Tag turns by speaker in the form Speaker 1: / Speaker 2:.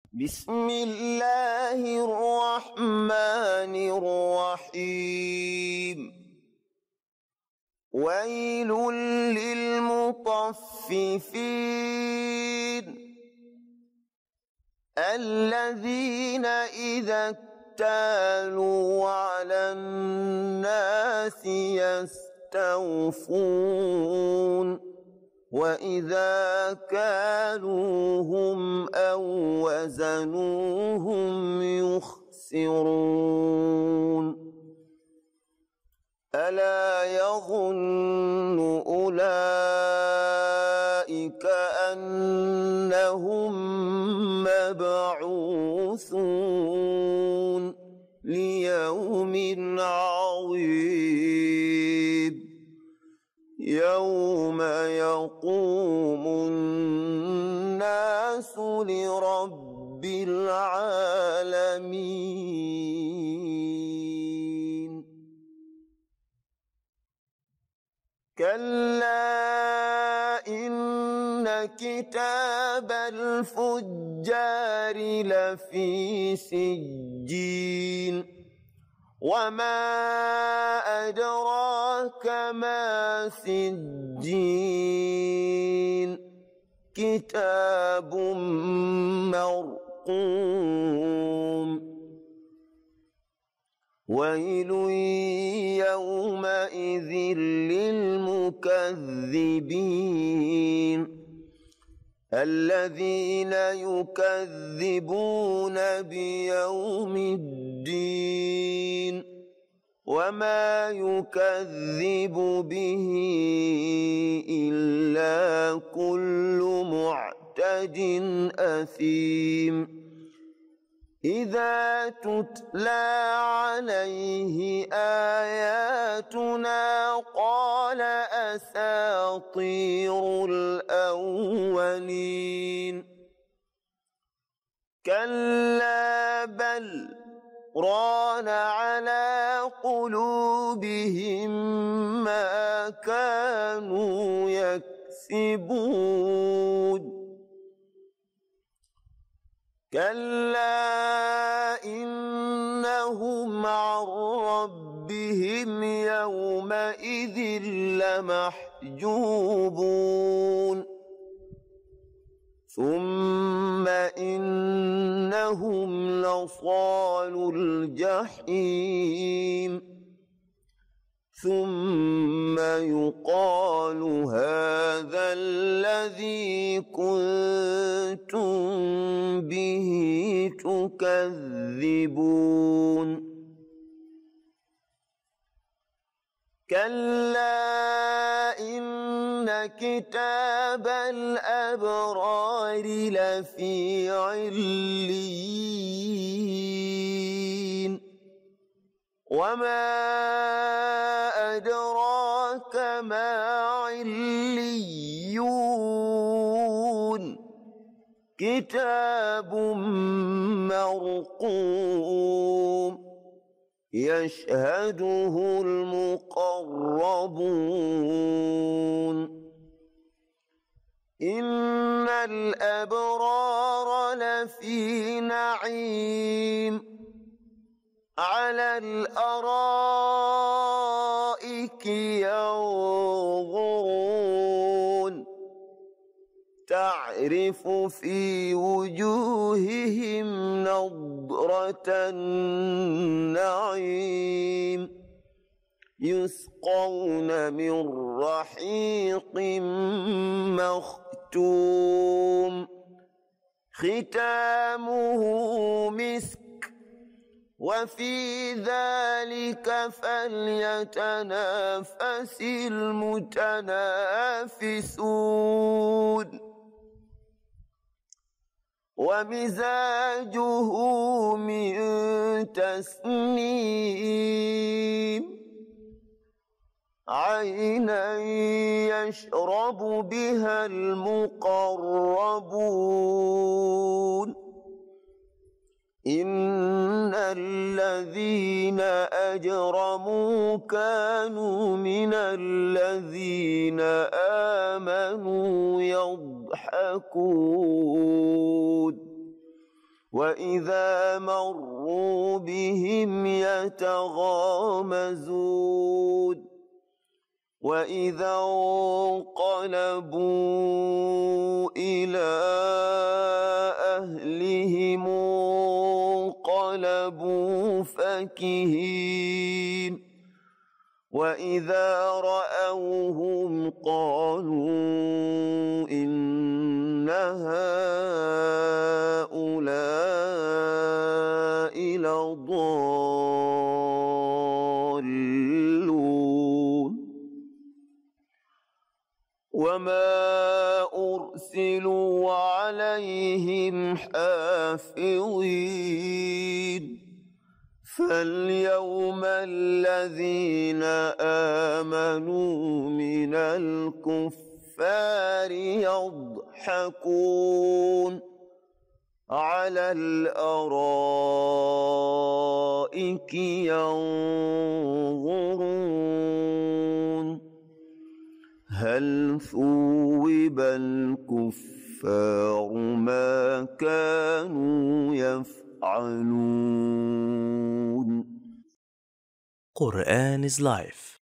Speaker 1: بسم الله الرحمن الرحيم. ويل للمطففين الذين إذا اكتالوا على الناس يستوفون وإذا كالوهم أو وزنوهم يخسرون. ألا يظن أولئك أنهم مبعوثون ليوم عظيم يوم يقوم الناس لرب العالمين. كلا إن كتاب الفجار لفي سجين وما أدراك ما سجين كتاب مرقوم. ويل يومئذ للمكذبين الذين يكذبون بيوم الدين وما يكذب به إلا كل معتد أثيم. إذا تتلى عليه آياتنا قال أساطير الأولين. كلا بل ران على قلوبهم ما كانوا يكسبون. كلا إنهم عن ربهم يومئذ لمحجوبون. ثم إنهم لصالو الجحيم ثم يقال هذا الذي كنتم به تكذبون. كلا إن كتاب الأبرار لفي عليين وما أدراك ما عليون كتاب مرقوم يشهده المقربون. إن الأبرار لفي نعيم على الأرائك ينظرون تعرف في وجوههم نضرة النعيم يسقون من رحيق مختوم ختامه مسك وفي ذلك فليتنافس المتنافسون. ومزاجه من تسنيم عينا يشرب بها المقربون. إن الذين أجرموا كانوا من الذين آمنوا يضحكون وإذا مروا بهم يتغامزون وإذا انقلبوا إلى أهلهم انقلبوا فكهين وإذا رأوهم قالوا إن هؤلاء لضالون وما أرسلوا عليهم حافظين فاليوم الذين آمنوا من الكفار يضحكون على الأرائك ينظرون هل ثوب الكفار ما كانوا يفعلون.
Speaker 2: Quran is Life